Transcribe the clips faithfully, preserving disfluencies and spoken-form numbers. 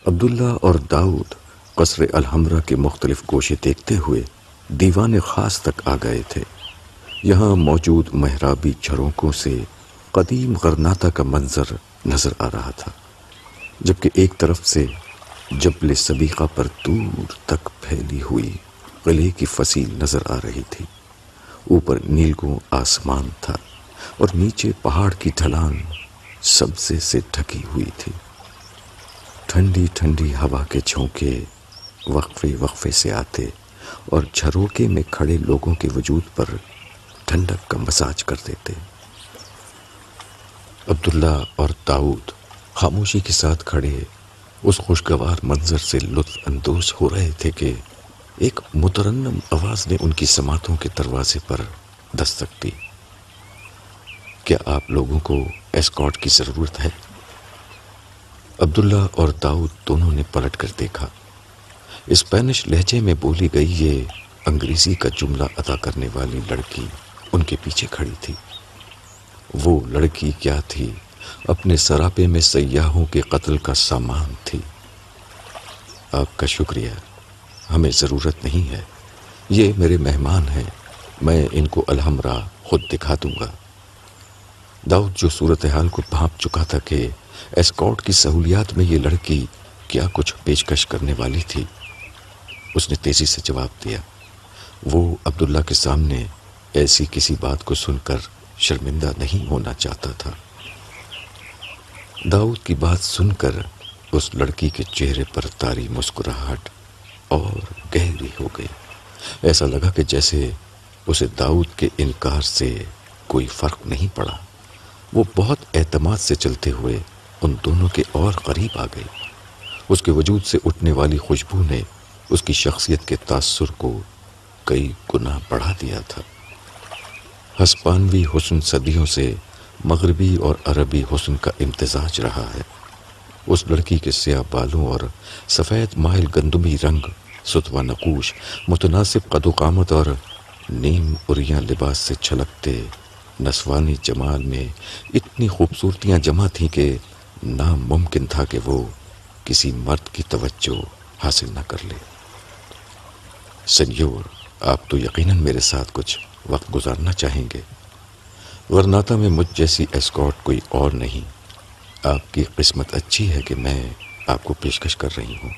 عبداللہ اور داؤد قصر الحمرا کے مختلف گوشے دیکھتے ہوئے دیوان خاص تک آ گئے تھے۔ یہاں موجود محرابی جھروکوں سے قدیم غرناطہ کا منظر نظر آ رہا تھا، جبکہ ایک طرف سے جبل سبیقہ پر دور تک پھیلی ہوئی قلعے کی فصیل نظر آ رہی تھی۔ اوپر نیلگوں آسمان تھا اور نیچے پہاڑ کی ڈھلان سبزے سے ڈھکی ہوئی تھی۔ ٹھنڈی ٹھنڈی ہوا کے جھونکے وقفے وقفے سے آتے اور جھروکے میں کھڑے لوگوں کے وجود پر ٹھنڈک کا مساج کر دیتے۔ عبداللہ اور داؤد خاموشی کے ساتھ کھڑے اس خوشگوار منظر سے لطف اندوز ہو رہے تھے کہ ایک مترنم آواز نے ان کی سماعتوں کے دروازے پر دستک دی۔ کیا آپ لوگوں کو ایسکارٹ کی ضرورت ہے؟ عبداللہ اور داؤد دونوں نے پلٹ کر دیکھا۔ اسپینش لہجے میں بولی گئی یہ انگریزی کا جملہ ادا کرنے والی لڑکی ان کے پیچھے کھڑی تھی۔ وہ لڑکی کیا تھی؟ اپنے سراپے میں سیاحوں کے قتل کا سامان تھی۔ آپ کا شکریہ، ہمیں ضرورت نہیں ہے، یہ میرے مہمان ہیں، میں ان کو الحمرا خود دکھا دوں گا۔ داؤد جو صورتحال کو بھانپ چکا تھا کہ ایسکارٹ کی سہولیات میں یہ لڑکی کیا کچھ پیشکش کرنے والی تھی، اس نے تیزی سے جواب دیا۔ وہ عبداللہ کے سامنے ایسی کسی بات کو سن کر شرمندہ نہیں ہونا چاہتا تھا۔ داؤد کی بات سن کر اس لڑکی کے چہرے پر طاری مسکراہٹ اور گہری ہو گئی۔ ایسا لگا کہ جیسے اسے داؤد کے انکار سے کوئی فرق نہیں پڑا۔ وہ بہت اعتماد سے چلتے ہوئے ان دونوں کے اور قریب آ گئی۔ اس کے وجود سے اٹھنے والی خوشبو نے اس کی شخصیت کے تاثر کو کئی گنا بڑھا دیا تھا۔ ہسپانوی حسن صدیوں سے مغربی اور عربی حسن کا امتزاج رہا ہے۔ اس لڑکی کے سیاہ بالوں اور سفید مائل گندمی رنگ، ستوہ نقوش، متناسب قد و قامت اور نیم اریاں لباس سے چھلکتے نسوانی جمال میں اتنی خوبصورتیاں جمع تھیں کہ ناممکن تھا کہ وہ کسی مرد کی توجہ حاصل نہ کر لے۔ سینیور، آپ تو یقیناً میرے ساتھ کچھ وقت گزارنا چاہیں گے۔ غرناطہ میں مجھ جیسی ایسکارٹ کوئی اور نہیں۔ آپ کی قسمت اچھی ہے کہ میں آپ کو پیشکش کر رہی ہوں۔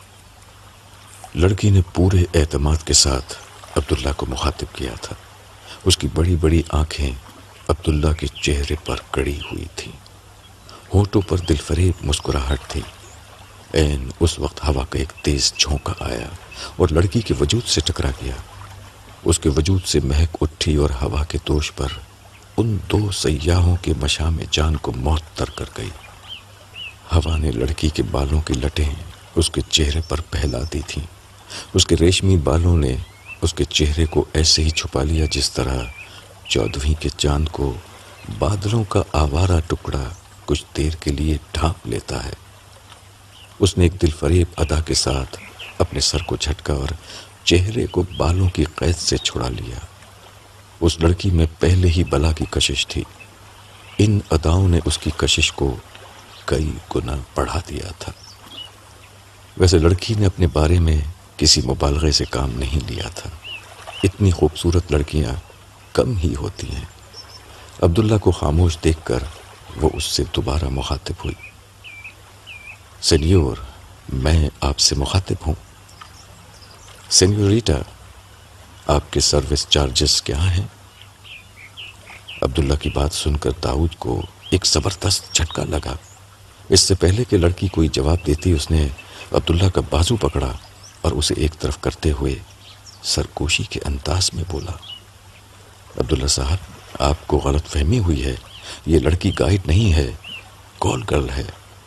لڑکی نے پورے اعتماد کے ساتھ عبداللہ کو مخاطب کیا تھا۔ اس کی بڑی بڑی آنکھیں عبداللہ کے چہرے پر کڑی ہوئی تھیں، ہونٹوں پر دلفریب مسکراہٹ تھی۔ عین اس وقت ہوا کا ایک تیز جھونکا آیا اور لڑکی کے وجود سے ٹکرا گیا۔ اس کے وجود سے مہک اٹھی اور ہوا کے دوش پر ان دو سیاحوں کے مشام جان کو معطر کر گئی۔ ہوا نے لڑکی کے بالوں کی لٹیں اس کے چہرے پر پھیلا دی تھیں۔ اس کے ریشمی بالوں نے اس کے چہرے کو ایسے ہی چھپا لیا جس طرح چودھویں کے چاند کو بادلوں کا آوارہ ٹکڑا کچھ دیر کے لیے ڈھانپ لیتا ہے۔ اس نے ایک دل فریب ادا کے ساتھ اپنے سر کو جھٹکا اور چہرے کو بالوں کی قید سے چھڑا لیا۔ اس لڑکی میں پہلے ہی بلا کی کشش تھی۔ ان اداؤں نے اس کی کشش کو کئی گنا بڑھا دیا تھا۔ ویسے لڑکی نے اپنے بارے میں کسی مبالغے سے کام نہیں لیا تھا۔ اتنی خوبصورت لڑکیاں کم ہی ہوتی ہیں۔ عبداللہ کو خاموش دیکھ کر وہ اس سے دوبارہ مخاطب ہوئی۔ سینیور، میں آپ سے مخاطب ہوں۔ سینیوریٹا، آپ کے سروس چارجز کیا ہیں؟ عبداللہ کی بات سن کر داؤد کو ایک زبردست جھٹکا لگا۔ اس سے پہلے کہ لڑکی کوئی جواب دیتی، اس نے عبداللہ کا بازو پکڑا اور اسے ایک طرف کرتے ہوئے سرکوشی کے انداز میں بولا، عبداللہ صاحب، آپ کو غلط فہمی ہوئی ہے، یہ لڑکی گائیڈ نہیں ہے، کال گرل ہے۔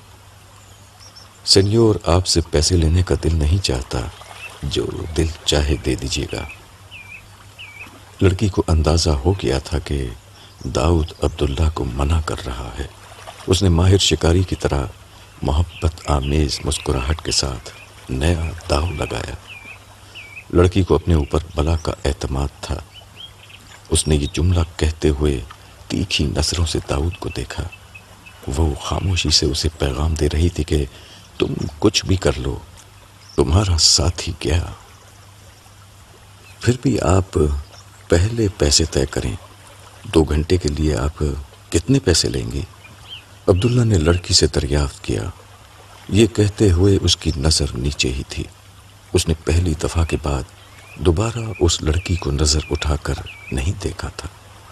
سینیور، آپ سے پیسے لینے کا دل نہیں چاہتا، جو دل چاہے دے دیجیے گا۔ لڑکی کو اندازہ ہو گیا تھا کہ داؤد عبداللہ کو منع کر رہا ہے۔ اس نے ماہر شکاری کی طرح محبت آمیز مسکراہٹ کے ساتھ نیا داؤ لگایا۔ لڑکی کو اپنے اوپر بلا کا اعتماد تھا۔ اس نے یہ جملہ کہتے ہوئے تیکھی نظروں سے داؤد کو دیکھا۔ وہ خاموشی سے اسے پیغام دے رہی تھی کہ تم کچھ بھی کر لو، تمہارا ساتھ ہی کیا۔ پھر بھی آپ پہلے پیسے طے کریں، دو گھنٹے کے لیے آپ کتنے پیسے لیں گے؟ عبداللہ نے لڑکی سے دریافت کیا۔ یہ کہتے ہوئے اس کی نظر نیچے ہی تھی۔ اس نے پہلی دفعہ کے بعد دوبارہ اس لڑکی کو نظر اٹھا کر نہیں دیکھا تھا۔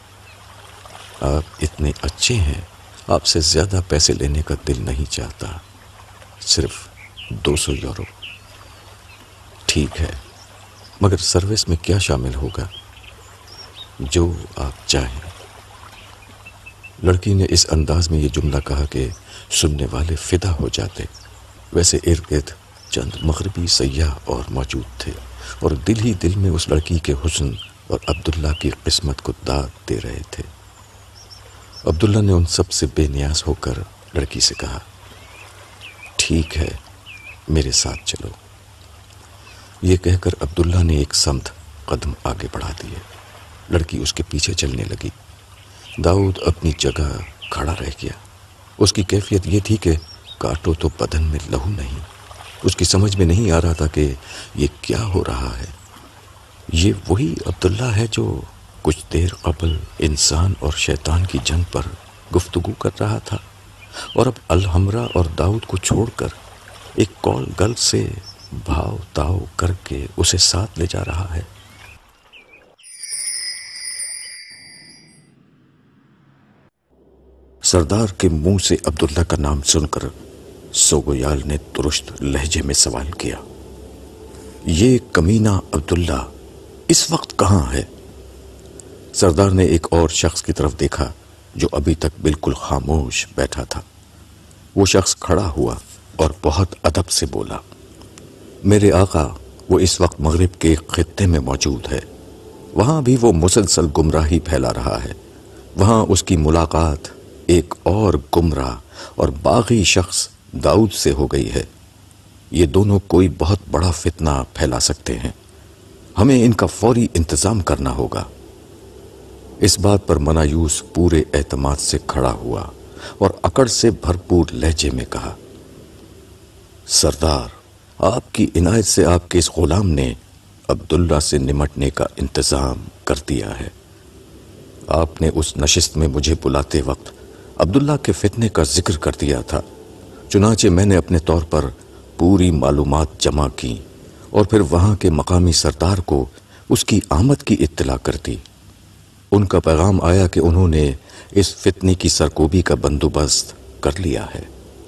آپ اتنے اچھے ہیں، آپ سے زیادہ پیسے لینے کا دل نہیں چاہتا، صرف دو سو یورو۔ ٹھیک ہے، مگر سروس میں کیا شامل ہوگا؟ جو آپ چاہیں۔ لڑکی نے اس انداز میں یہ جملہ کہا کہ سننے والے فدا ہو جاتے۔ ویسے ارد گرد چند مغربی سیاح اور موجود تھے اور دل ہی دل میں اس لڑکی کے حسن اور عبداللہ کی قسمت کو داد دے رہے تھے۔ عبداللہ نے ان سب سے بے نیاز ہو کر لڑکی سے کہا، ٹھیک ہے، میرے ساتھ چلو۔ یہ کہہ کر عبداللہ نے ایک سمت قدم آگے بڑھا دیے۔ لڑکی اس کے پیچھے چلنے لگی۔ داؤد اپنی جگہ کھڑا رہ گیا۔ اس کی کیفیت یہ تھی کہ کاٹو تو بدن میں لہو نہیں۔ اس کی سمجھ میں نہیں آ رہا تھا کہ یہ کیا ہو رہا ہے۔ یہ وہی عبداللہ ہے جو کچھ دیر قبل انسان اور شیطان کی جنگ پر گفتگو کر رہا تھا، اور اب الحمرا اور داؤد کو چھوڑ کر ایک کال گرل سے بھاؤ تاؤ کر کے اسے ساتھ لے جا رہا ہے۔ سردار کے منہ سے عبداللہ کا نام سن کر سوگویال نے درست لہجے میں سوال کیا، یہ کمینہ عبداللہ اس وقت کہاں ہے؟ سردار نے ایک اور شخص کی طرف دیکھا جو ابھی تک بالکل خاموش بیٹھا تھا۔ وہ شخص کھڑا ہوا اور بہت ادب سے بولا، میرے آقا، وہ اس وقت مغرب کے ایک خطے میں موجود ہے۔ وہاں بھی وہ مسلسل گمراہی پھیلا رہا ہے۔ وہاں اس کی ملاقات ایک اور گمراہ اور باغی شخص داؤد سے ہو گئی ہے۔ یہ دونوں کوئی بہت بڑا فتنہ پھیلا سکتے ہیں۔ ہمیں ان کا فوری انتظام کرنا ہوگا۔ اس بات پر منایوس پورے اعتماد سے کھڑا ہوا اور اکڑ سے بھرپور لہجے میں کہا، سردار، آپ کی عنایت سے آپ کے اس غلام نے عبداللہ سے نمٹنے کا انتظام کر دیا ہے۔ آپ نے اس نشست میں مجھے بلاتے وقت عبداللہ کے فتنے کا ذکر کر دیا تھا، چنانچہ میں نے اپنے طور پر پوری معلومات جمع کی اور پھر وہاں کے مقامی سردار کو اس کی آمد کی اطلاع کر دی۔ ان کا پیغام آیا کہ انہوں نے اس فتنے کی سرکوبی کا بندوبست کر لیا ہے۔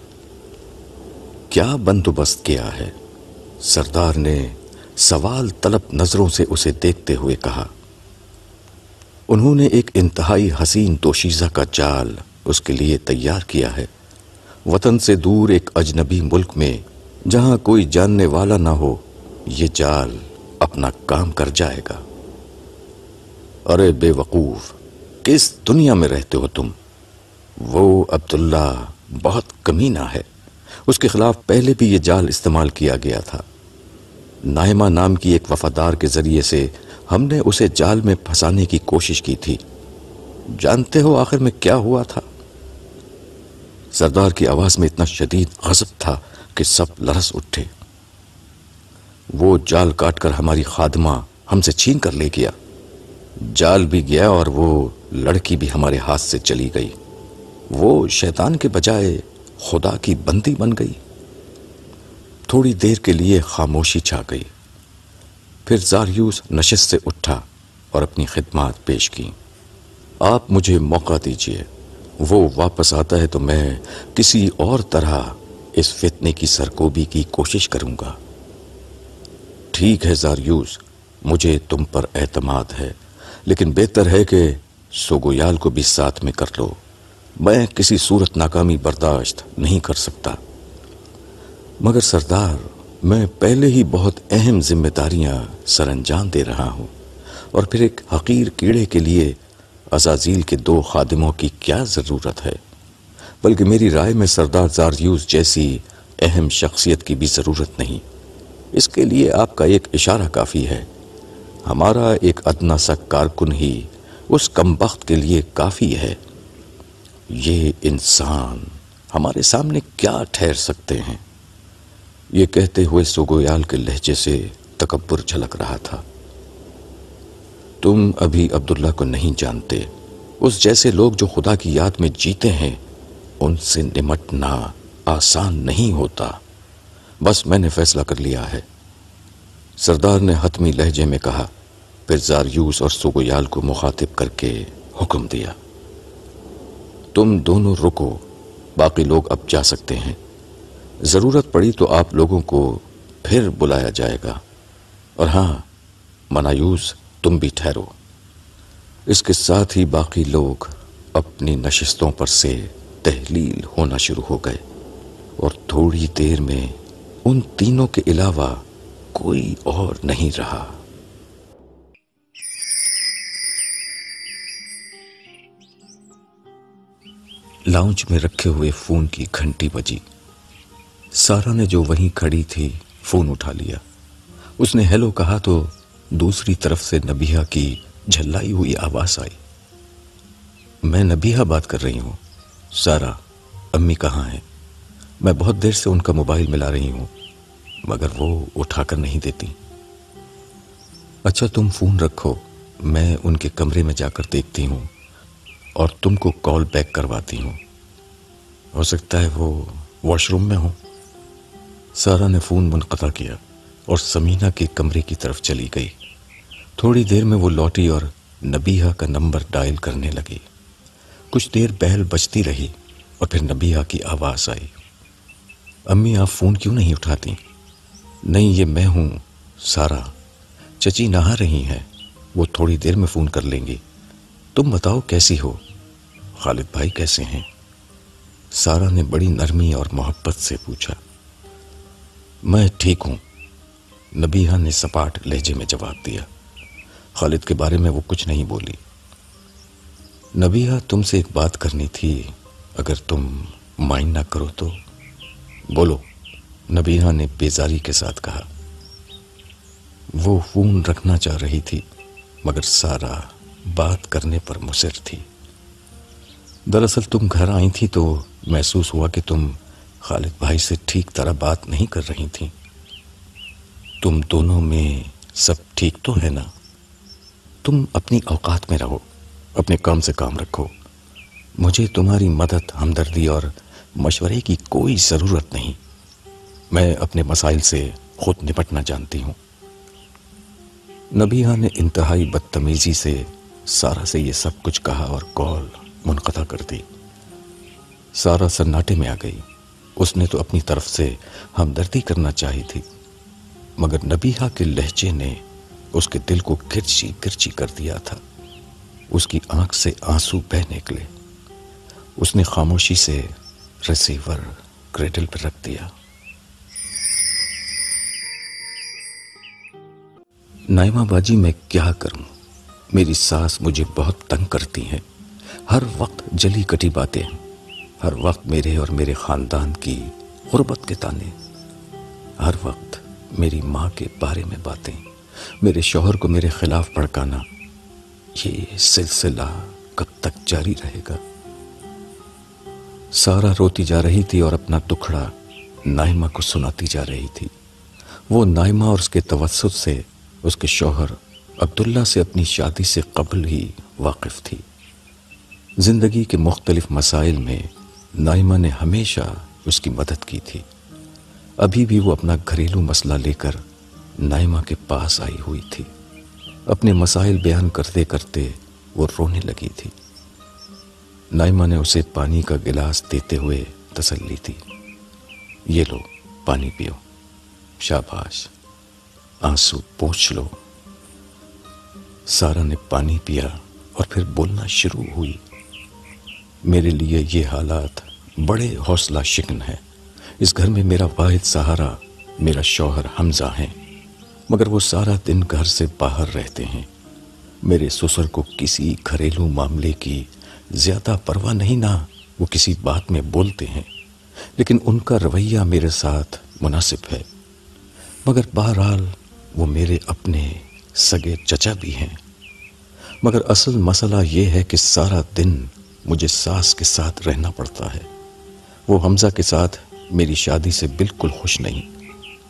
کیا بندوبست کیا ہے؟ سردار نے سوال طلب نظروں سے اسے دیکھتے ہوئے کہا۔ انہوں نے ایک انتہائی حسین دوشیزہ کا جال اس کے لیے تیار کیا ہے۔ وطن سے دور ایک اجنبی ملک میں جہاں کوئی جاننے والا نہ ہو، یہ جال اپنا کام کر جائے گا۔ ارے بے وقوف، کس دنیا میں رہتے ہو تم؟ وہ عبداللہ بہت کمینہ ہے۔ اس کے خلاف پہلے بھی یہ جال استعمال کیا گیا تھا۔ نائمہ نام کی ایک وفادار کے ذریعے سے ہم نے اسے جال میں پھنسانے کی کوشش کی تھی۔ جانتے ہو آخر میں کیا ہوا تھا؟ سردار کی آواز میں اتنا شدید غضب تھا کہ سب لرز اٹھے۔ وہ جال کاٹ کر ہماری خادمہ ہم سے چھین کر لے گیا۔ جال بھی گیا اور وہ لڑکی بھی ہمارے ہاتھ سے چلی گئی۔ وہ شیطان کے بجائے خدا کی بندی بن گئی۔ تھوڑی دیر کے لیے خاموشی چھا گئی۔ پھر زاریوس نشست سے اٹھا اور اپنی خدمات پیش کی۔ آپ مجھے موقع دیجیے، وہ واپس آتا ہے تو میں کسی اور طرح اس فتنے کی سرکوبی کی کوشش کروں گا۔ ٹھیک ہے زاریوس، مجھے تم پر اعتماد ہے، لیکن بہتر ہے کہ سوگویال کو بھی ساتھ میں کر لو۔ میں کسی صورت ناکامی برداشت نہیں کر سکتا۔ مگر سردار، میں پہلے ہی بہت اہم ذمہ داریاں سر انجام دے رہا ہوں، اور پھر ایک حقیر کیڑے کے لیے عزازیل کے دو خادموں کی کیا ضرورت ہے؟ بلکہ میری رائے میں سردار زاریوس جیسی اہم شخصیت کی بھی ضرورت نہیں۔ اس کے لیے آپ کا ایک اشارہ کافی ہے۔ ہمارا ایک ادنا سا کارکن ہی اس کمبخت کے لیے کافی ہے۔ یہ انسان ہمارے سامنے کیا ٹھہر سکتے ہیں؟ یہ کہتے ہوئے سوگویال کے لہجے سے تکبر جھلک رہا تھا۔ تم ابھی عبداللہ کو نہیں جانتے۔ اس جیسے لوگ جو خدا کی یاد میں جیتے ہیں، ان سے نمٹنا آسان نہیں ہوتا۔ بس میں نے فیصلہ کر لیا ہے، سردار نے حتمی لہجے میں کہا، پھر زاریوس اور سوگویال کو مخاطب کر کے حکم دیا، تم دونوں رکو، باقی لوگ اب جا سکتے ہیں۔ ضرورت پڑی تو آپ لوگوں کو پھر بلایا جائے گا، اور ہاں منایوس تم بھی ٹھہرو۔ اس کے ساتھ ہی باقی لوگ اپنی نشستوں پر سے تحلیل ہونا شروع ہو گئے، اور تھوڑی دیر میں ان تینوں کے علاوہ کوئی اور نہیں رہا۔ لاؤنج میں رکھے ہوئے فون کی گھنٹی بجی۔ سارا نے جو وہیں کھڑی تھی فون اٹھا لیا۔ اس نے ہیلو کہا تو دوسری طرف سے نبیہہ کی جھلائی ہوئی آواز آئی، میں نبیہہ بات کر رہی ہوں۔ سارا، امی کہاں ہیں؟ میں بہت دیر سے ان کا موبائل ملا رہی ہوں، مگر وہ اٹھا کر نہیں دیتی۔ اچھا تم فون رکھو، میں ان کے کمرے میں جا کر دیکھتی ہوں اور تم کو کال بیک کرواتی ہوں۔ ہو سکتا ہے وہ واش روم میں ہوں۔ سارا نے فون منقطع کیا اور سمینہ کے کمرے کی طرف چلی گئی۔ تھوڑی دیر میں وہ لوٹی اور نبیہہ کا نمبر ڈائل کرنے لگی۔ کچھ دیر بہل بجتی رہی اور پھر نبیہہ کی آواز آئی، امی آپ فون کیوں نہیں اٹھاتی؟ نہیں، یہ میں ہوں سارا، چچی نہا رہی ہیں، وہ تھوڑی دیر میں فون کر لیں گی۔ تم بتاؤ کیسی ہو؟ خالد بھائی کیسے ہیں؟ سارا نے بڑی نرمی اور محبت سے پوچھا۔ میں ٹھیک ہوں، نبیہہ نے سپاٹ لہجے میں جواب دیا۔ خالد کے بارے میں وہ کچھ نہیں بولی۔ نبیہہ تم سے ایک بات کرنی تھی، اگر تم مائنڈ نہ کرو تو۔ بولو، نبیہہ نے بیزاری کے ساتھ کہا۔ وہ فون رکھنا چاہ رہی تھی مگر سارا بات کرنے پر مصر تھی۔ دراصل تم گھر آئی تھی تو محسوس ہوا کہ تم خالد بھائی سے ٹھیک طرح بات نہیں کر رہی تھی۔ تم دونوں میں سب ٹھیک تو ہے نا؟ تم اپنی اوقات میں رہو، اپنے کام سے کام رکھو۔ مجھے تمہاری مدد، ہمدردی اور مشورے کی کوئی ضرورت نہیں۔ میں اپنے مسائل سے خود نپٹنا جانتی ہوں۔ نبیہہ نے انتہائی بدتمیزی سے سارا سے یہ سب کچھ کہا اور کال منقطع کر دی۔ سارا سناٹے میں آ گئی۔ اس نے تو اپنی طرف سے ہمدردی کرنا چاہی تھی، مگر نبیہہ کے لہجے نے اس کے دل کو کرچی کرچی کر دیا تھا۔ اس کی آنکھ سے آنسو بہہ نکلے۔ اس نے خاموشی سے ریسیور کریڈل پر رکھ دیا۔ نائمہ باجی میں کیا کروں؟ میری ساس مجھے بہت تنگ کرتی ہیں، ہر وقت جلی کٹی باتیں، ہر وقت میرے اور میرے خاندان کی غربت کے تانے، ہر وقت میری ماں کے بارے میں باتیں، میرے شوہر کو میرے خلاف بھڑکانا۔ یہ سلسلہ کب تک جاری رہے گا؟ سارا روتی جا رہی تھی اور اپنا دکھڑا نائمہ کو سناتی جا رہی تھی۔ وہ نائمہ اور اس کے توسط سے اس کے شوہر عبداللہ سے اپنی شادی سے قبل ہی واقف تھی۔ زندگی کے مختلف مسائل میں نائمہ نے ہمیشہ اس کی مدد کی تھی۔ ابھی بھی وہ اپنا گھریلو مسئلہ لے کر نائمہ کے پاس آئی ہوئی تھی۔ اپنے مسائل بیان کرتے کرتے وہ رونے لگی تھی۔ نائمہ نے اسے پانی کا گلاس دیتے ہوئے تسلی دی، یہ لو پانی پیو، شاباش، آنسو پوچھ لو۔ سارا نے پانی پیا اور پھر بولنا شروع ہوئی۔ میرے لیے یہ حالات بڑے حوصلہ شکن ہیں۔ اس گھر میں میرا واحد سہارا میرا شوہر حمزہ ہیں، مگر وہ سارا دن گھر سے باہر رہتے ہیں۔ میرے سسر کو کسی گھریلو معاملے کی زیادہ پرواہ نہیں، نہ وہ کسی بات میں بولتے ہیں، لیکن ان کا رویہ میرے ساتھ مناسب ہے۔ مگر بہرحال وہ میرے اپنے سگے چچا بھی ہیں۔ مگر اصل مسئلہ یہ ہے کہ سارا دن مجھے ساس کے ساتھ رہنا پڑتا ہے۔ وہ حمزہ کے ساتھ میری شادی سے بالکل خوش نہیں۔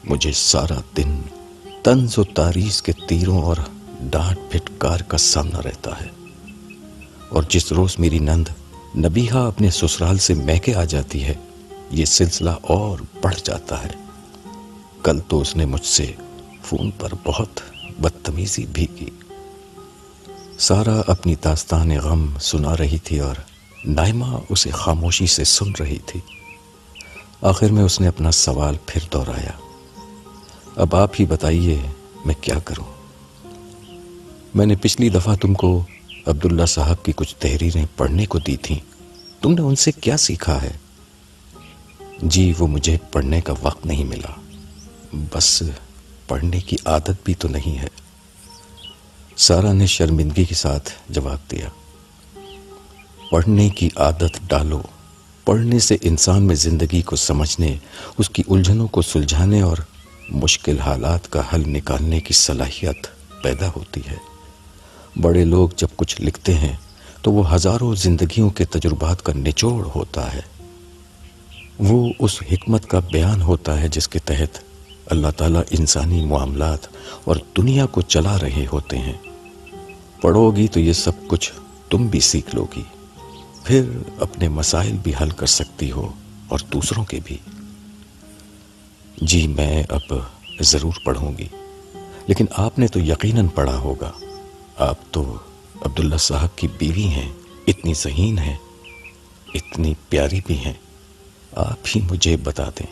مجھے سارا دن طنز و تاریخ کے تیروں اور ڈانٹ پھٹکار کا سامنا رہتا ہے، اور جس روز میری نند نبیہا اپنے سسرال سے میکے آ جاتی ہے یہ سلسلہ اور بڑھ جاتا ہے۔ کل تو اس نے مجھ سے فون پر بہت بدتمیزی بھی کی۔ سارا اپنی داستان غم سنا رہی تھی اور نائمہ اسے خاموشی سے سن رہی تھی۔ آخر میں اس نے اپنا سوال پھر دہرایا، اب آپ ہی بتائیے میں کیا کروں؟ میں نے پچھلی دفعہ تم کو عبداللہ صاحب کی کچھ تحریریں پڑھنے کو دی تھیں، تم نے ان سے کیا سیکھا ہے؟ جی وہ مجھے پڑھنے کا وقت نہیں ملا، بس پڑھنے کی عادت بھی تو نہیں ہے، سارا نے شرمندگی کے ساتھ جواب دیا۔ پڑھنے کی عادت ڈالو، پڑھنے سے انسان میں زندگی کو سمجھنے، اس کی الجھنوں کو سلجھانے اور مشکل حالات کا حل نکالنے کی صلاحیت پیدا ہوتی ہے۔ بڑے لوگ جب کچھ لکھتے ہیں تو وہ ہزاروں زندگیوں کے تجربات کا نچوڑ ہوتا ہے، وہ اس حکمت کا بیان ہوتا ہے جس کے تحت اللہ تعالیٰ انسانی معاملات اور دنیا کو چلا رہے ہوتے ہیں۔ پڑھو گی تو یہ سب کچھ تم بھی سیکھ لو گی، پھر اپنے مسائل بھی حل کر سکتی ہو اور دوسروں کے بھی۔ جی میں اب ضرور پڑھوں گی، لیکن آپ نے تو یقیناً پڑھا ہوگا، آپ تو عبداللہ صاحب کی بیوی ہیں، اتنی ذہین ہیں، اتنی پیاری بھی ہیں، آپ ہی مجھے بتا دیں۔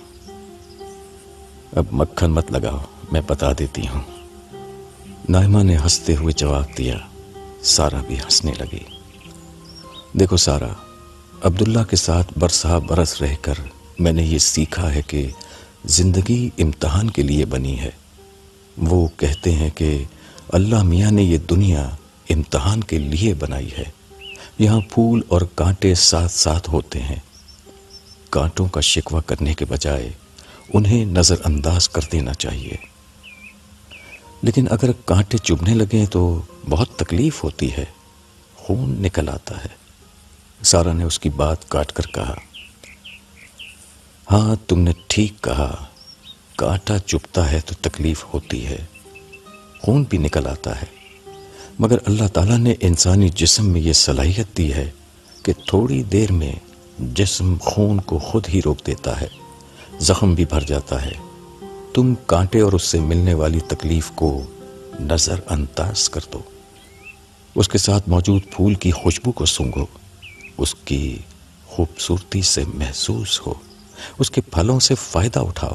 اب مکھن مت لگاؤ، میں بتا دیتی ہوں، نائمہ نے ہنستے ہوئے جواب دیا۔ سارا بھی ہنسنے لگی۔ دیکھو سارا، عبداللہ کے ساتھ برسہ برس رہ کر میں نے یہ سیکھا ہے کہ زندگی امتحان کے لیے بنی ہے۔ وہ کہتے ہیں کہ اللہ میاں نے یہ دنیا امتحان کے لیے بنائی ہے، یہاں پھول اور کانٹے ساتھ ساتھ ہوتے ہیں۔ کانٹوں کا شکوہ کرنے کے بجائے انہیں نظر انداز کر دینا چاہیے، لیکن اگر کانٹے چبھنے لگیں تو بہت تکلیف ہوتی ہے، خون نکل آتا ہے۔ سارا نے اس کی بات کاٹ کر کہا، ہاں تم نے ٹھیک کہا، کانٹا چبھتا ہے تو تکلیف ہوتی ہے، خون بھی نکل آتا ہے، مگر اللہ تعالیٰ نے انسانی جسم میں یہ صلاحیت دی ہے کہ تھوڑی دیر میں جسم خون کو خود ہی روک دیتا ہے، زخم بھی بھر جاتا ہے۔ تم کانٹے اور اس سے ملنے والی تکلیف کو نظر انداز کر دو، اس کے ساتھ موجود پھول کی خوشبو کو سونگھو، اس کی خوبصورتی سے محسوس ہو، اس کے پھلوں سے فائدہ اٹھاؤ۔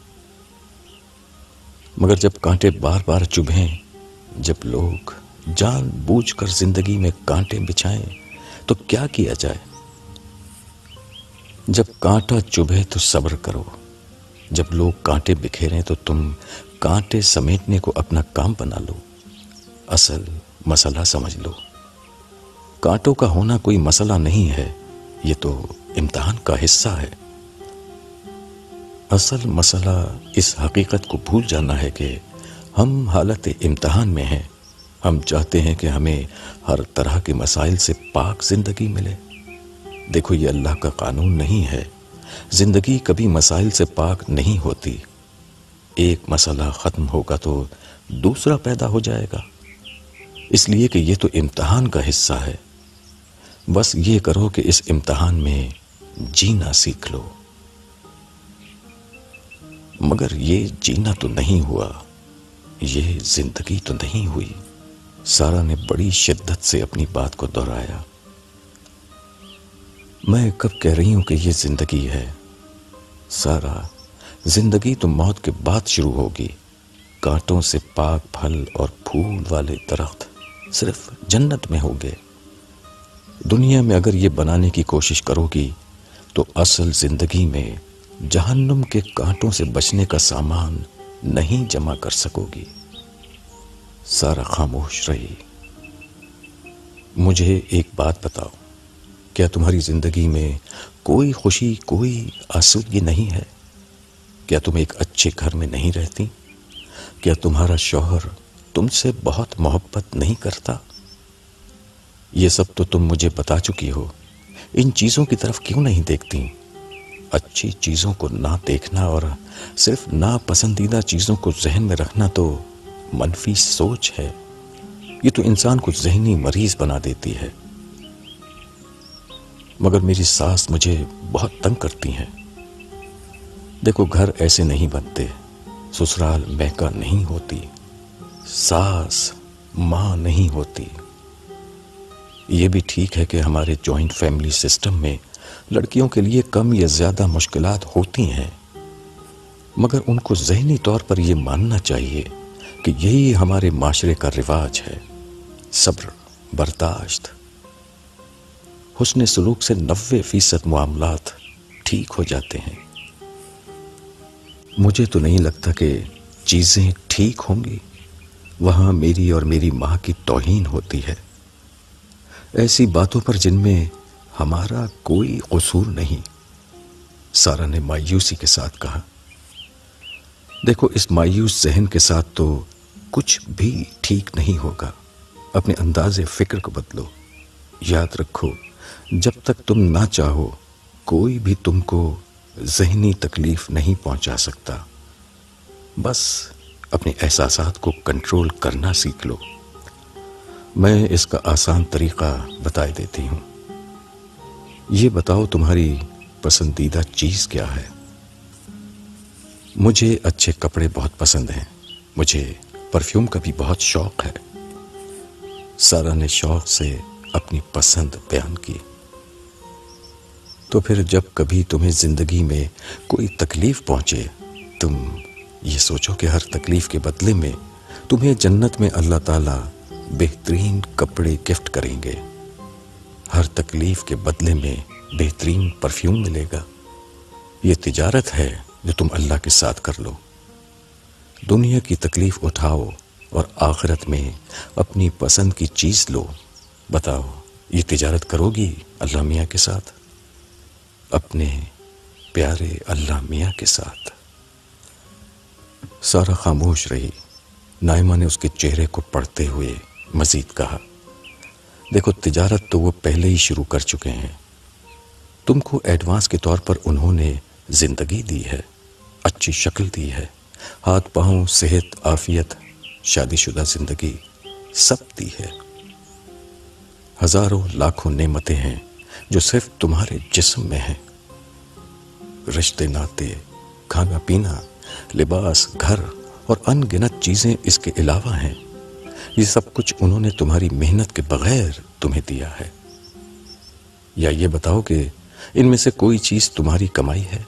مگر جب کانٹے بار بار چبھیں، جب لوگ جان بوجھ کر زندگی میں کانٹے بچھائیں تو کیا کیا جائے؟ جب کانٹا چبھے تو صبر کرو، جب لوگ کانٹے بکھیریں تو تم کانٹے سمیٹنے کو اپنا کام بنا لو، اصل مسئلہ سمجھ لو۔ کانٹوں کا ہونا کوئی مسئلہ نہیں ہے، یہ تو امتحان کا حصہ ہے۔ اصل مسئلہ اس حقیقت کو بھول جانا ہے کہ ہم حالت امتحان میں ہیں، ہم چاہتے ہیں کہ ہمیں ہر طرح کے مسائل سے پاک زندگی ملے۔ دیکھو یہ اللہ کا قانون نہیں ہے، زندگی کبھی مسائل سے پاک نہیں ہوتی، ایک مسئلہ ختم ہوگا تو دوسرا پیدا ہو جائے گا، اس لیے کہ یہ تو امتحان کا حصہ ہے۔ بس یہ کرو کہ اس امتحان میں جینا سیکھ لو۔ مگر یہ جینا تو نہیں ہوا، یہ زندگی تو نہیں ہوئی، سارا نے بڑی شدت سے اپنی بات کو دہرایا۔ میں کب کہہ رہی ہوں کہ یہ زندگی ہے؟ سارا، زندگی تو موت کے بعد شروع ہوگی، کانٹوں سے پاک پھل اور پھول والے درخت صرف جنت میں ہوگے۔ دنیا میں اگر یہ بنانے کی کوشش کرو گی تو اصل زندگی میں جہنم کے کانٹوں سے بچنے کا سامان نہیں جمع کر سکو گی۔ سارا خاموش رہی۔ مجھے ایک بات بتاؤ، کیا تمہاری زندگی میں کوئی خوشی، کوئی آسودگی نہیں ہے؟ کیا تم ایک اچھے گھر میں نہیں رہتی؟ کیا تمہارا شوہر تم سے بہت محبت نہیں کرتا؟ یہ سب تو تم مجھے بتا چکی ہو، ان چیزوں کی طرف کیوں نہیں دیکھتی؟ اچھی چیزوں کو نہ دیکھنا اور صرف ناپسندیدہ چیزوں کو ذہن میں رکھنا تو منفی سوچ ہے. یہ تو انسان کو ذہنی مریض بنا دیتی ہے. مگر میری ساس مجھے بہت تنگ کرتی ہیں. دیکھو گھر ایسے نہیں بنتے، سسرال مہکا نہیں ہوتی، ساس ماں نہیں ہوتی. یہ بھی ٹھیک ہے کہ ہمارے جوائنٹ فیملی سسٹم میں لڑکیوں کے لیے کم یا زیادہ مشکلات ہوتی ہیں، مگر ان کو ذہنی طور پر یہ ماننا چاہیے کہ یہی ہمارے معاشرے کا رواج ہے. صبر، برداشت، حسن سلوک سے نوے فیصد معاملات ٹھیک ہو جاتے ہیں. مجھے تو نہیں لگتا کہ چیزیں ٹھیک ہوں گی. وہاں میری اور میری ماں کی توہین ہوتی ہے، ایسی باتوں پر جن میں ہمارا کوئی قصور نہیں. سارا نے مایوسی کے ساتھ کہا. دیکھو اس مایوس ذہن کے ساتھ تو کچھ بھی ٹھیک نہیں ہوگا. اپنے انداز فکر کو بدلو. یاد رکھو جب تک تم نہ چاہو کوئی بھی تم کو ذہنی تکلیف نہیں پہنچا سکتا. بس اپنے احساسات کو کنٹرول کرنا سیکھ لو. میں اس کا آسان طریقہ بتا دیتی ہوں. یہ بتاؤ تمہاری پسندیدہ چیز کیا ہے؟ مجھے اچھے کپڑے بہت پسند ہیں. مجھے پرفیوم کا بھی بہت شوق ہے. سارا نے شوق سے اپنی پسند بیان کی. تو پھر جب کبھی تمہیں زندگی میں کوئی تکلیف پہنچے، تم یہ سوچو کہ ہر تکلیف کے بدلے میں تمہیں جنت میں اللہ تعالیٰ بہترین کپڑے گفٹ کریں گے. ہر تکلیف کے بدلے میں بہترین پرفیوم ملے گا. یہ تجارت ہے جو تم اللہ کے ساتھ کر لو. دنیا کی تکلیف اٹھاؤ اور آخرت میں اپنی پسند کی چیز لو. بتاؤ یہ تجارت کرو گی اللہ میاں کے ساتھ، اپنے پیارے اللہ میاں کے ساتھ؟ سارا خاموش رہی. نائمہ نے اس کے چہرے کو پڑھتے ہوئے مزید کہا. دیکھو تجارت تو وہ پہلے ہی شروع کر چکے ہیں. تم کو ایڈوانس کے طور پر انہوں نے زندگی دی ہے، اچھی شکل دی ہے، ہاتھ پاؤں، صحت، عافیت، شادی شدہ زندگی سب دی ہے. ہزاروں لاکھوں نعمتیں ہیں جو صرف تمہارے جسم میں ہیں. رشتے ناتے، کھانا پینا، لباس، گھر اور ان گنت چیزیں اس کے علاوہ ہیں. یہ سب کچھ انہوں نے تمہاری محنت کے بغیر تمہیں دیا ہے. یا یہ بتاؤ کہ ان میں سے کوئی چیز تمہاری کمائی ہے؟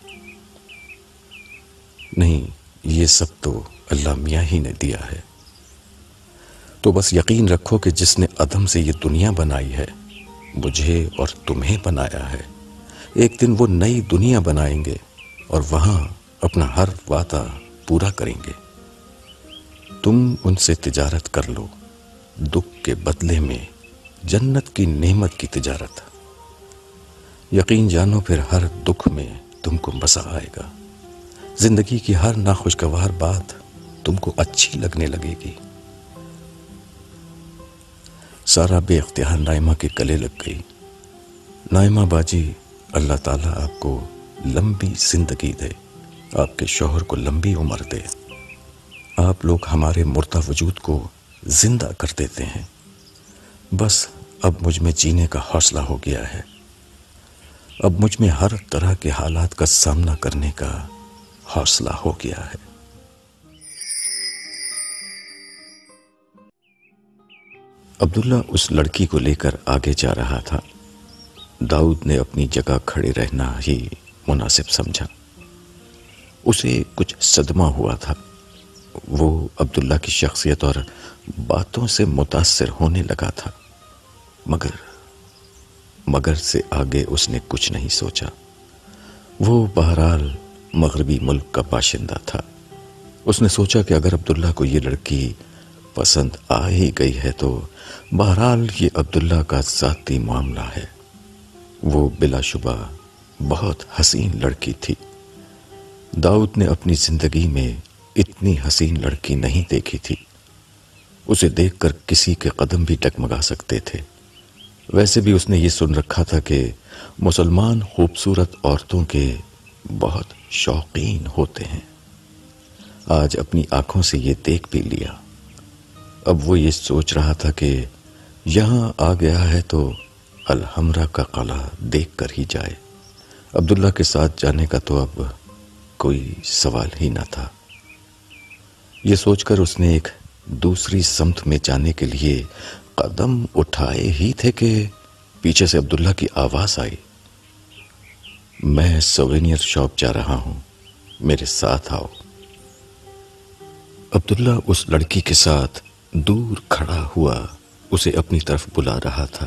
نہیں، یہ سب تو اللہ میاں ہی نے دیا ہے. تو بس یقین رکھو کہ جس نے عدم سے یہ دنیا بنائی ہے، مجھے اور تمہیں بنایا ہے. ایک دن وہ نئی دنیا بنائیں گے اور وہاں اپنا ہر وعدہ پورا کریں گے. تم ان سے تجارت کر لو، دکھ کے بدلے میں جنت کی نعمت کی تجارت. یقین جانو پھر ہر دکھ میں تم کو مزہ آئے گا. زندگی کی ہر ناخوشگوار بات تم کو اچھی لگنے لگے گی. سارا بے اختیار نائمہ کے گلے لگ گئی. نائمہ باجی، اللہ تعالیٰ آپ کو لمبی زندگی دے، آپ کے شوہر کو لمبی عمر دے. آپ لوگ ہمارے مردہ وجود کو زندہ کر دیتے ہیں. بس اب مجھ میں جینے کا حوصلہ ہو گیا ہے. اب مجھ میں ہر طرح کے حالات کا سامنا کرنے کا حوصلہ ہو گیا ہے. عبداللہ اس لڑکی کو لے کر آگے جا رہا تھا. داؤد نے اپنی جگہ کھڑے رہنا ہی مناسب سمجھا. اسے کچھ صدمہ ہوا تھا. وہ عبداللہ کی شخصیت اور باتوں سے متاثر ہونے لگا تھا، مگر مگر سے آگے اس نے کچھ نہیں سوچا. وہ بہرحال مغربی ملک کا باشندہ تھا. اس نے سوچا کہ اگر عبداللہ کو یہ لڑکی پسند آ ہی گئی ہے تو بہرحال یہ عبداللہ کا ذاتی معاملہ ہے. وہ بلا شبہ بہت حسین لڑکی تھی. داؤد نے اپنی زندگی میں اتنی حسین لڑکی نہیں دیکھی تھی. اسے دیکھ کر کسی کے قدم بھی ڈگمگا سکتے تھے. ویسے بھی اس نے یہ سن رکھا تھا کہ مسلمان خوبصورت عورتوں کے بہت شوقین ہوتے ہیں۔ آج اپنی آنکھوں سے یہ دیکھ بھی لیا۔ اب وہ یہ سوچ رہا تھا کہ یہاں آ گیا ہے تو الحمرا کا قلعہ دیکھ کر ہی جائے۔ عبداللہ کے ساتھ جانے کا تو اب کوئی سوال ہی نہ تھا۔ یہ سوچ کر اس نے ایک دوسری سمت میں جانے کے لیے قدم اٹھائے ہی تھے کہ پیچھے سے عبداللہ کی آواز آئی، میں سوینئر شاپ جا رہا ہوں، میرے ساتھ آؤ۔ عبداللہ اس لڑکی کے ساتھ دور کھڑا ہوا اسے اپنی طرف بلا رہا تھا۔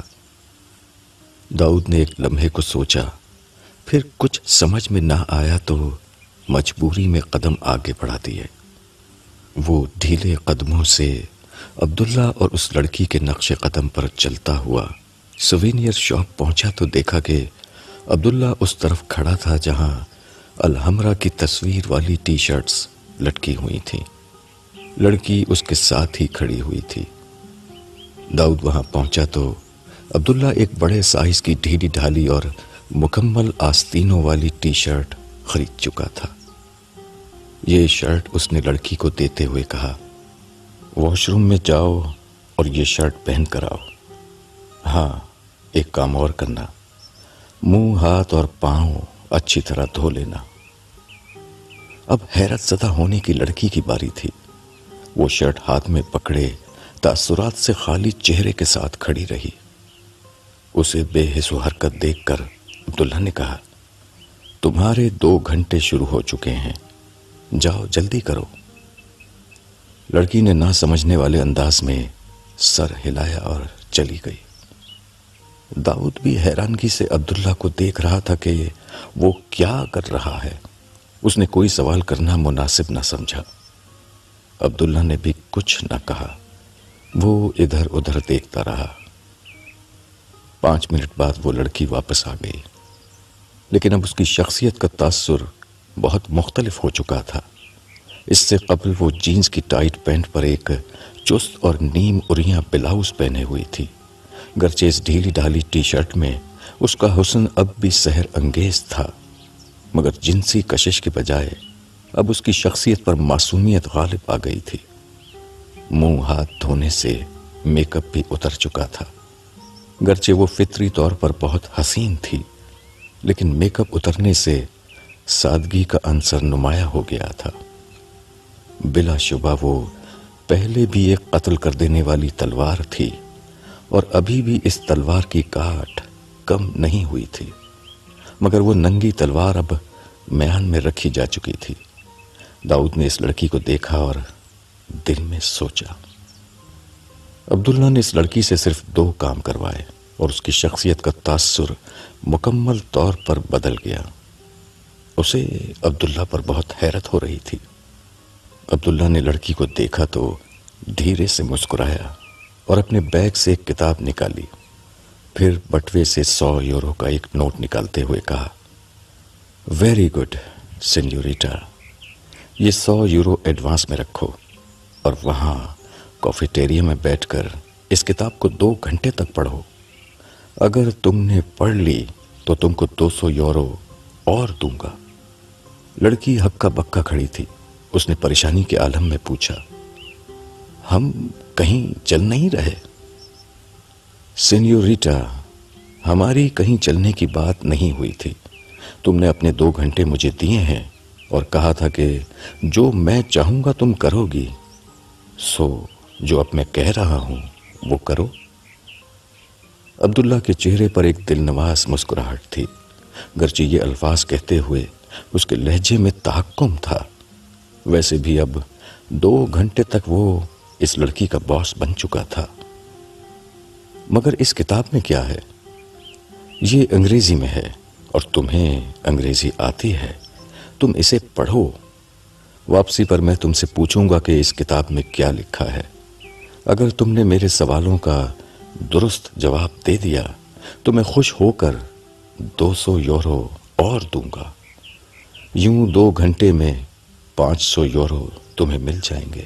داؤد نے ایک لمحے کو سوچا، پھر کچھ سمجھ میں نہ آیا تو مجبوری میں قدم آگے بڑھا دیے۔ وہ ڈھیلے قدموں سے عبداللہ اور اس لڑکی کے نقش قدم پر چلتا ہوا سوینئر شاپ پہنچا تو دیکھا کہ عبداللہ اس طرف کھڑا تھا جہاں الحمرا کی تصویر والی ٹی شرٹس لٹکی ہوئی تھیں۔ لڑکی اس کے ساتھ ہی کھڑی ہوئی تھی۔ داؤد وہاں پہنچا تو عبداللہ ایک بڑے سائز کی ڈھیلی ڈھالی اور مکمل آستینوں والی ٹی شرٹ خرید چکا تھا۔ یہ شرٹ اس نے لڑکی کو دیتے ہوئے کہا، واش روم میں جاؤ اور یہ شرٹ پہن کر آؤ۔ ہاں، ایک کام اور کرنا، منہ ہاتھ اور پاؤں اچھی طرح دھو لینا۔ اب حیرت زدہ ہونے کی لڑکی کی باری تھی۔ وہ شرٹ ہاتھ میں پکڑے تاثرات سے خالی چہرے کے ساتھ کھڑی رہی۔ اسے بے حس و حرکت دیکھ کر عبداللہ نے کہا، تمہارے دو گھنٹے شروع ہو چکے ہیں، جاؤ جلدی کرو۔ لڑکی نے نہ سمجھنے والے انداز میں سر ہلایا اور چلی گئی۔ داؤد بھی حیرانگی سے عبداللہ کو دیکھ رہا تھا کہ وہ کیا کر رہا ہے۔ اس نے کوئی سوال کرنا مناسب نہ سمجھا۔ عبداللہ نے بھی کچھ نہ کہا، وہ ادھر ادھر دیکھتا رہا۔ پانچ منٹ بعد وہ لڑکی واپس آ گئی، لیکن اب اس کی شخصیت کا تاثر بہت مختلف ہو چکا تھا۔ اس سے قبل وہ جینز کی ٹائٹ پینٹ پر ایک چست اور نیم اریاں بلاؤز پہنے ہوئی تھی۔ گرچہ اس ڈھیلی ڈھالی ٹی شرٹ میں اس کا حسن اب بھی سحر انگیز تھا، مگر جنسی کشش کے بجائے اب اس کی شخصیت پر معصومیت غالب آ گئی تھی۔ منہ ہاتھ دھونے سے میک اپ بھی اتر چکا تھا۔ گرچہ وہ فطری طور پر بہت حسین تھی، لیکن میک اپ اترنے سے سادگی کا عنصر نمایاں ہو گیا تھا۔ بلا شبہ وہ پہلے بھی ایک قتل کر دینے والی تلوار تھی، اور ابھی بھی اس تلوار کی کاٹ کم نہیں ہوئی تھی، مگر وہ ننگی تلوار اب میان میں رکھی جا چکی تھی۔ داؤد نے اس لڑکی کو دیکھا اور دل میں سوچا، عبداللہ نے اس لڑکی سے صرف دو کام کروائے اور اس کی شخصیت کا تاثر مکمل طور پر بدل گیا۔ اسے عبداللہ پر بہت حیرت ہو رہی تھی۔ عبداللہ نے لڑکی کو دیکھا تو دھیرے سے مسکرایا اور اپنے بیگ سے ایک کتاب نکالی، پھر بٹوے سے سو یورو کا ایک نوٹ نکالتے ہوئے کہا، ویری گڈ سینیوریٹا، یہ سو یورو ایڈوانس میں رکھو اور وہاں کافیٹیریا میں بیٹھ کر اس کتاب کو دو گھنٹے تک پڑھو۔ اگر تم نے پڑھ لی تو تم کو دو سو یورو اور دوں گا۔ لڑکی ہکا بکا کھڑی تھی۔ اس نے پریشانی کے عالم میں پوچھا، ہم کہیں چل نہیں رہے؟ سینیوریٹا، ہماری کہیں چلنے کی بات نہیں ہوئی تھی۔ تم نے اپنے دو گھنٹے مجھے دیے ہیں اور کہا تھا کہ جو میں چاہوں گا تم کرو گی، سو جو اب میں کہہ رہا ہوں وہ کرو۔ عبداللہ کے چہرے پر ایک دل نواز مسکراہٹ تھی، گرچہ یہ الفاظ کہتے ہوئے اس کے لہجے میں تحکم تھا۔ ویسے بھی اب دو گھنٹے تک وہ اس لڑکی کا باس بن چکا تھا۔ مگر اس کتاب میں کیا ہے؟ یہ انگریزی میں ہے اور تمہیں انگریزی آتی ہے، تم اسے پڑھو۔ واپسی پر میں تم سے پوچھوں گا کہ اس کتاب میں کیا لکھا ہے۔ اگر تم نے میرے سوالوں کا درست جواب دے دیا تو میں خوش ہو کر دو سو یورو اور دوں گا۔ یوں دو گھنٹے میں پانچ سو یورو تمہیں مل جائیں گے۔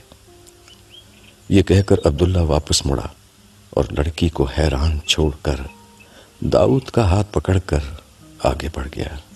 یہ کہہ کر عبداللہ واپس مڑا اور لڑکی کو حیران چھوڑ کر داؤد کا ہاتھ پکڑ کر آگے بڑھ گیا۔